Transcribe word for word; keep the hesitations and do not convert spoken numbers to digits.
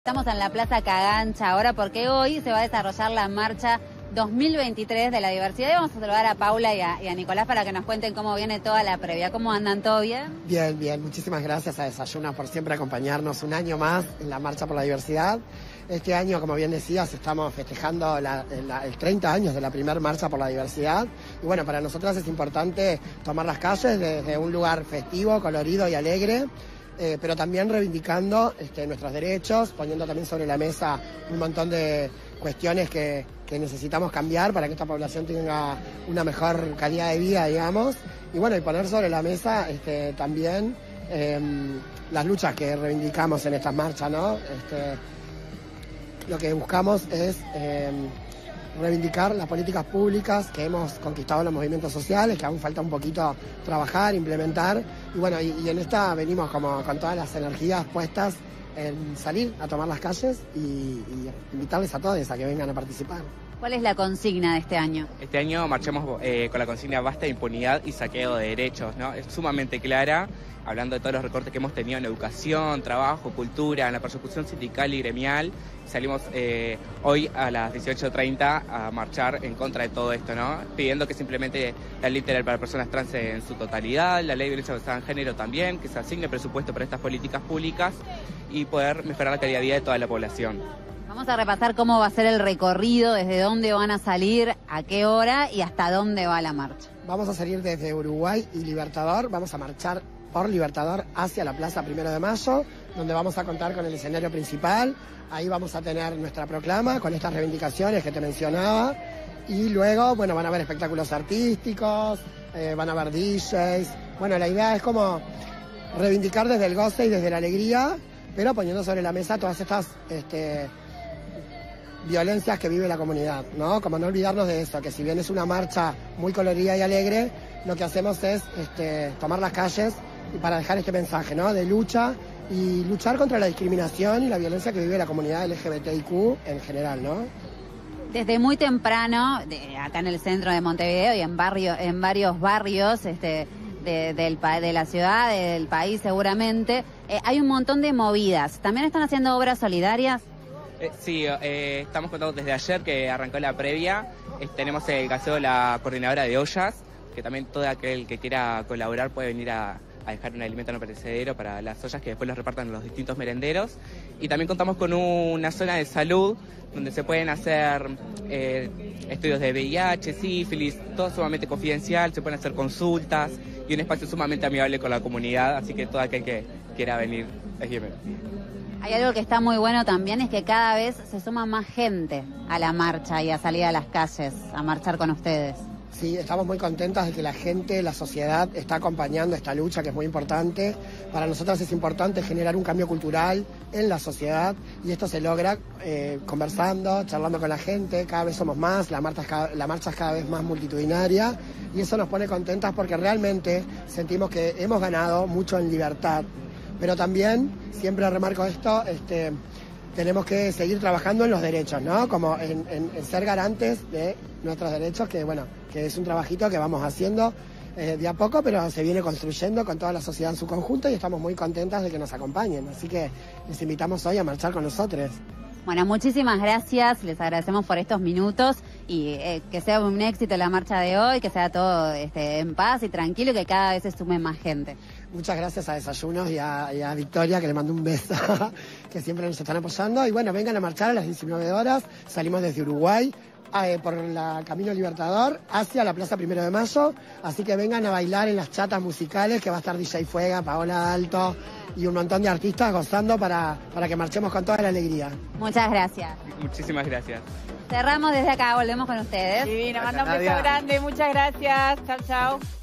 Estamos en la Plaza Cagancha ahora porque hoy se va a desarrollar la marcha dos mil veintitrés de la diversidad y vamos a saludar a Paula y a, y a Nicolás para que nos cuenten cómo viene toda la previa. ¿Cómo andan? ¿Todo bien? Bien, bien. Muchísimas gracias a Desayuno por siempre acompañarnos un año más en la Marcha por la Diversidad. Este año, como bien decías, estamos festejando la, la, el treinta años de la primera Marcha por la Diversidad. Y bueno, para nosotras es importante tomar las calles desde un lugar festivo, colorido y alegre. Eh, pero también reivindicando este, nuestros derechos, poniendo también sobre la mesa un montón de cuestiones que, que necesitamos cambiar para que esta población tenga una mejor calidad de vida, digamos. Y bueno, y poner sobre la mesa este, también eh, las luchas que reivindicamos en estas marchas, ¿no? Este, lo que buscamos es eh, reivindicar las políticas públicas que hemos conquistado en los movimientos sociales, que aún falta un poquito trabajar, implementar, y bueno, y, y en esta venimos como con todas las energías puestas en salir a tomar las calles y, y invitarles a todos a que vengan a participar. ¿Cuál es la consigna de este año? Este año marchamos eh, con la consigna basta de impunidad y saqueo de derechos, ¿no? Es sumamente clara, hablando de todos los recortes que hemos tenido en educación, trabajo, cultura, en la persecución sindical y gremial. Salimos eh, hoy a las dieciocho treinta a marchar en contra de todo esto, ¿no? Pidiendo que se implemente la ley integral para personas trans en su totalidad, la ley de violencia basada en género también, que se asigne presupuesto para estas políticas públicas y poder mejorar la calidad de vida de toda la población. Vamos a repasar cómo va a ser el recorrido, desde dónde van a salir, a qué hora y hasta dónde va la marcha. Vamos a salir desde Uruguay y Libertador, vamos a marchar por Libertador hacia la Plaza Primero de Mayo, donde vamos a contar con el escenario principal. Ahí vamos a tener nuestra proclama con estas reivindicaciones que te mencionaba. Y luego, bueno, van a haber espectáculos artísticos, eh, van a haber D Js. Bueno, la idea es como reivindicar desde el goce y desde la alegría, pero poniendo sobre la mesa todas estas este, violencias que vive la comunidad, ¿no? Como no olvidarnos de eso, que si bien es una marcha muy colorida y alegre, lo que hacemos es este, tomar las calles para dejar este mensaje, ¿no? De lucha y luchar contra la discriminación y la violencia que vive la comunidad L G B T I Q en general, ¿no? Desde muy temprano, de, acá en el centro de Montevideo y en barrio, en varios barrios este, de, del, de la ciudad, del país seguramente, eh, hay un montón de movidas. ¿También están haciendo obras solidarias? Eh, sí, eh, estamos contando desde ayer que arrancó la previa. Eh, tenemos el gaseo de la coordinadora de ollas, que también todo aquel que quiera colaborar puede venir a, a dejar un alimento no perecedero para las ollas que después los repartan en los distintos merenderos. Y también contamos con una zona de salud donde se pueden hacer eh, estudios de V I H, sífilis, todo sumamente confidencial, se pueden hacer consultas y un espacio sumamente amigable con la comunidad, así que todo aquel que quiera venir es bienvenido. Hay algo que está muy bueno también, es que cada vez se suma más gente a la marcha y a salir a las calles a marchar con ustedes. Sí, estamos muy contentas de que la gente, la sociedad está acompañando esta lucha que es muy importante. Para nosotros es importante generar un cambio cultural en la sociedad y esto se logra eh, conversando, charlando con la gente, cada vez somos más, la marcha, es cada, la marcha es cada vez más multitudinaria y eso nos pone contentas porque realmente sentimos que hemos ganado mucho en libertad. Pero también, siempre remarco esto, este, tenemos que seguir trabajando en los derechos, ¿no? Como en, en, en ser garantes de nuestros derechos, que bueno, que es un trabajito que vamos haciendo eh, de a poco, pero se viene construyendo con toda la sociedad en su conjunto y estamos muy contentas de que nos acompañen. Así que les invitamos hoy a marchar con nosotros. Bueno, muchísimas gracias, les agradecemos por estos minutos y eh, que sea un éxito la marcha de hoy, que sea todo este, en paz y tranquilo y que cada vez se sume más gente. Muchas gracias a Desayunos y a, y a Victoria, que le mando un beso, que siempre nos están apoyando. Y bueno, vengan a marchar a las diecinueve horas, salimos desde Uruguay eh, por la Camino Libertador hacia la Plaza Primero de Mayo, así que vengan a bailar en las chatas musicales, que va a estar D J Fuega, Paola Alto y un montón de artistas gozando para, para que marchemos con toda la alegría. Muchas gracias. Muchísimas gracias. Cerramos desde acá, volvemos con ustedes. Divino, manda un beso grande, muchas gracias. Chao, chao.